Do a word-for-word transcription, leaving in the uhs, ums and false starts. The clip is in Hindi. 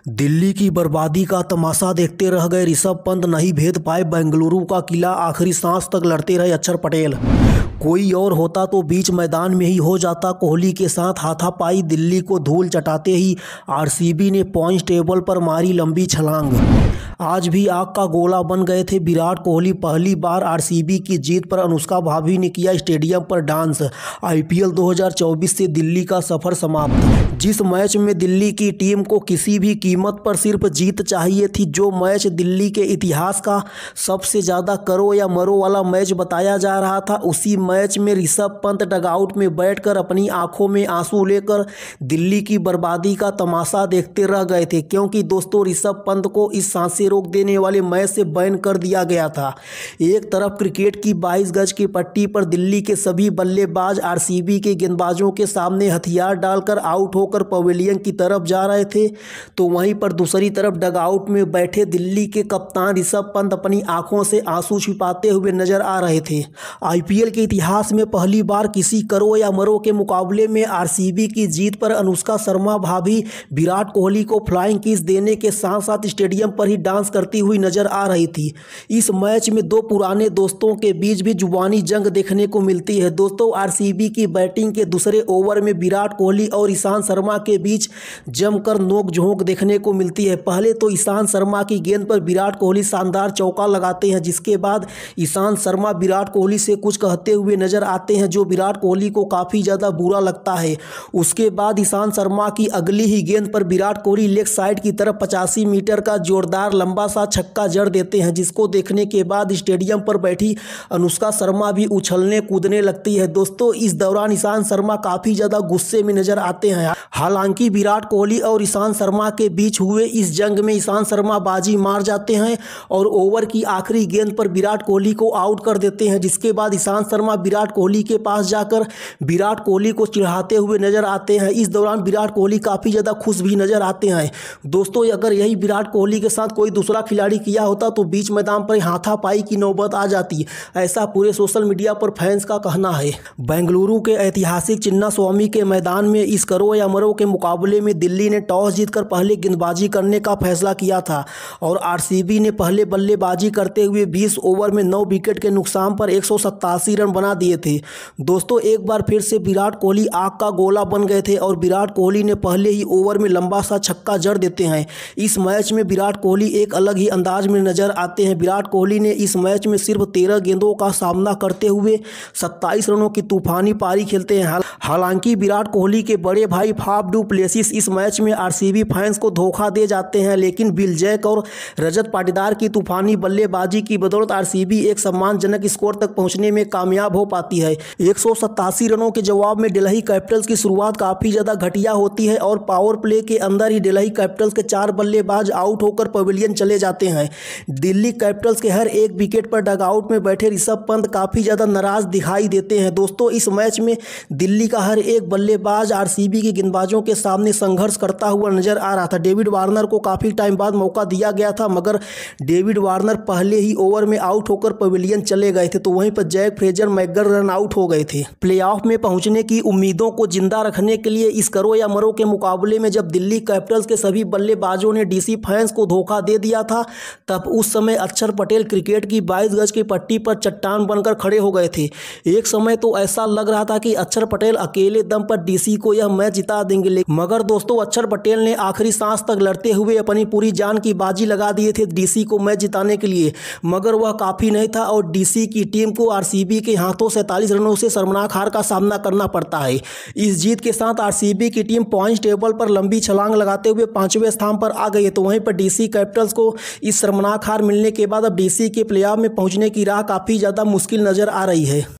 दिल्ली की बर्बादी का तमाशा देखते रह गए ऋषभ पंत, नहीं भेद पाए बेंगलुरु का किला, आखिरी सांस तक लड़ते रहे अक्षर पटेल। कोई और होता तो बीच मैदान में ही हो जाता कोहली के साथ हाथापाई। दिल्ली को धूल चटाते ही आरसीबी ने पॉइंट टेबल पर मारी लंबी छलांग। आज भी आग का गोला बन गए थे विराट कोहली। पहली बार आरसीबी की जीत पर अनुष्का भाभी ने किया स्टेडियम पर डांस। आईपीएल दो हज़ार चौबीस से दिल्ली का सफर समाप्त। जिस मैच में दिल्ली की टीम को किसी भी कीमत पर सिर्फ जीत चाहिए थी, जो मैच दिल्ली के इतिहास का सबसे ज़्यादा करो या मरो वाला मैच बताया जा रहा था, उसी मैच में ऋषभ पंत डगआउट में बैठकर अपनी आंखों में आंसू लेकर दिल्ली की बर्बादी का तमाशा देखते रह गए थे। क्योंकि दोस्तों, ऋषभ पंत को इस सांसें रोक देने वाले मैच से बैन कर दिया गया था। एक तरफ क्रिकेट की बाईस गज की पट्टी पर दिल्ली के सभी बल्लेबाज आरसीबी के गेंदबाजों के सामने हथियार डालकर आउट होकर पवेलियन की तरफ जा रहे थे, तो वहीं पर दूसरी तरफ डगआउट में बैठे दिल्ली के कप्तान ऋषभ पंत अपनी आंखों से आंसू छिपाते हुए नजर आ रहे थे। आईपीएल के इतिहास में पहली बार किसी करो या मरो के मुकाबले में आरसीबी की जीत पर अनुष्का शर्मा भाभी विराट कोहली को फ्लाइंग किस देने के साथ साथ स्टेडियम पर ही डांस करती हुई नजर आ रही थी। इस मैच में दो पुराने दोस्तों के बीच भी जुबानी जंग देखने को मिलती है। दोस्तों, आरसीबी की बैटिंग के दूसरे ओवर में विराट कोहली और ईशांत शर्मा के बीच जमकर नोक-झोंक देखने को मिलती है। पहले तो ईशांत शर्मा की गेंद पर विराट कोहली शानदार चौका लगाते हैं, जिसके बाद ईशांत शर्मा विराट कोहली से कुछ कहते हुए नजर आते हैं, जो विराट कोहली को काफ़ी ज़्यादा बुरा लगता है। उसके बाद ईशांत शर्मा की अगली ही गेंद पर विराट कोहली लेग साइड की तरफ पचासी मीटर का जोरदार लंबा सा छक्का जड़ देते हैं, जिसको देखने के बाद स्टेडियम पर बैठी अनुष्का शर्मा भी उछलने कूदने लगती है। दोस्तों, इस दौरान ईशांत शर्मा काफ़ी ज़्यादा गुस्से में नजर आते हैं। हालांकि विराट कोहली और ईशांत शर्मा के बीच हुए इस जंग में ईशांत शर्मा बाजी मार जाते हैं और ओवर की आखिरी गेंद पर विराट कोहली को आउट कर देते हैं। जिसके बाद ईशांत शर्मा विराट कोहली के पास जाकर विराट कोहली को चिढ़ाते हुए नजर आते हैं। इस दौरान विराट कोहली काफ़ी ज़्यादा खुश भी नजर आते हैं। दोस्तों, अगर यही विराट कोहली के साथ कोई दूसरा खिलाड़ी किया होता तो बीच मैदान पर हाथापाई की नौबत आ जाती, ऐसा पूरे सोशल मीडिया पर फैंस का कहना है। बेंगलुरु के ऐतिहासिक चिन्नास्वामी के मैदान में इस करो या मरो के मुकाबले में दिल्ली ने टॉस जीतकर पहले गेंदबाजी करने का फैसला किया था और आरसीबी ने पहले बल्लेबाजी करते हुए बीस ओवर में नौ विकेट के नुकसान पर एक सौ सत्तासी रन बना दिए थे। दोस्तों, एक बार फिर से विराट कोहली आग का गोला बन गए थे और विराट कोहली ने पहले ही ओवर में लंबा सा छक्का जड़ देते हैं। इस मैच में विराट कोहली एक अलग ही अंदाज में नजर आते हैं। विराट कोहली ने इस मैच में सिर्फ तेरह गेंदों का सामना करते हुए सत्ताईस रनों की तूफानी पारी खेलते हैं। हालांकि विराट कोहली के बड़े भाई फाफ डू प्लेसिस इस मैच में आरसीबी फैंस को धोखा दे जाते हैं, लेकिन बिल जैक और रजत पाटीदार की तूफानी बल्लेबाजी की बदौलत आरसीबी एक सम्मानजनक स्कोर तक पहुंचने में कामयाब हो पाती है। एक सौ सत्तासी रनों के जवाब में दिल्ली कैपिटल्स की शुरुआत काफ़ी ज़्यादा घटिया होती है और पावर प्ले के अंदर ही दिल्ली कैपिटल्स के चार बल्लेबाज आउट होकर पवेलियन चले जाते हैं। दिल्ली कैपिटल्स के हर एक विकेट पर डगआउट में बैठे ऋषभ पंत काफ़ी ज़्यादा नाराज दिखाई देते हैं। दोस्तों, इस मैच में दिल्ली का हर एक बल्लेबाज आरसीबी के गेंदबाजों के सामने संघर्ष करता हुआ नजर आ रहा था। डेविड वार्नर को काफ़ी टाइम बाद मौका दिया गया था, मगर डेविड वार्नर पहले ही ओवर में आउट होकर पवेलियन चले गए थे, तो वहीं पर Jack Fraser McGurk run out हो गए थे। प्लेऑफ में पहुंचने की उम्मीदों को जिंदा रखने के लिए इस करो या मरो के मुकाबले में जब दिल्ली कैपिटल्स के सभी बल्लेबाजों ने डीसी फैंस को धोखा दे दिया था, तब उस समय अक्षर पटेल क्रिकेट की बाईस गज की पट्टी पर चट्टान बनकर खड़े हो गए थे। एक समय तो ऐसा लग रहा था कि अक्षर पटेल अकेले दम पर डीसी को यह मैच जिता देंगे, मगर दोस्तों, अक्षर पटेल ने आखिरी सांस तक लड़ते हुए अपनी पूरी जान की बाजी लगा दिए थे डीसी को मैच जिताने के लिए, मगर वह काफ़ी नहीं था और डीसी की टीम को आरसीबी के हाथों सैंतालीस रनों से शर्मनाक हार का सामना करना पड़ता है। इस जीत के साथ आरसीबी की टीम पॉइंट टेबल पर लंबी छलांग लगाते हुए पांचवें स्थान पर आ गई है, तो वहीं पर डीसी कैपिटल्स को इस शर्मनाक हार मिलने के बाद अब डीसी के प्लेऑफ में पहुंचने की राह काफ़ी ज़्यादा मुश्किल नज़र आ रही है।